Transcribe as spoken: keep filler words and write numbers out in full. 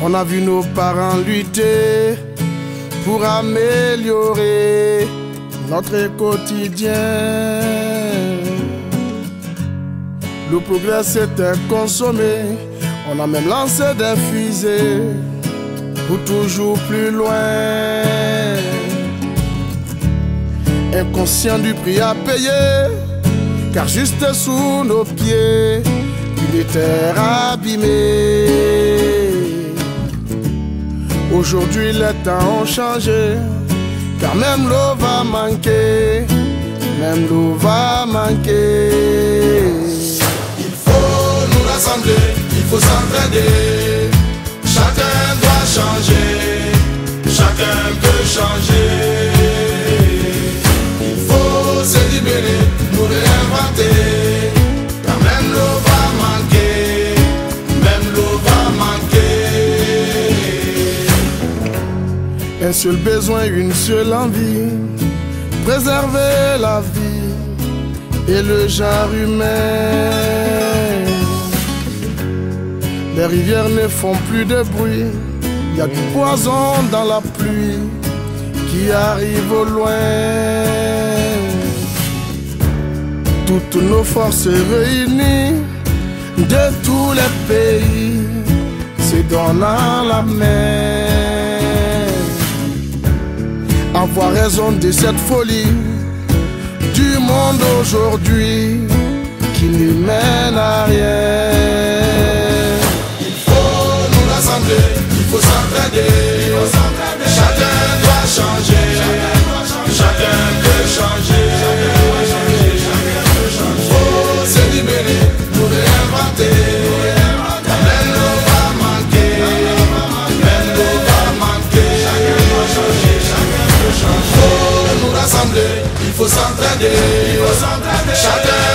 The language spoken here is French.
On a vu nos parents lutter pour améliorer notre quotidien. Le progrès s'était consommé, on a même lancé des fusées pour toujours plus loin. Inconscient du prix à payer, car juste sous nos pieds, une terre abîmée. Aujourd'hui les temps ont changé, car même l'eau va manquer, même l'eau va manquer. Il faut nous rassembler, il faut s'entraider. Chacun doit changer, chacun peut changer. Il faut se libérer, nous réinventer, car même l'eau va manquer, même l'eau va manquer. Un seul besoin, une seule envie, préserver la vie et le genre humain. Les rivières ne font plus de bruit, il y a du poison dans la pluie qui arrive au loin. Toutes nos forces réunies de tous les pays se donnant la main. Avoir raison de cette folie du monde aujourd'hui qui ne mène à rien. Il faut nous rassembler, il faut s'entraider. Chacun doit changer, chacun peut changer. Il faut se libérer, nous réinventer. Même l'eau va manquer, même l'eau va manquer. Il faut nous rassembler, il faut s'entraider. Chacun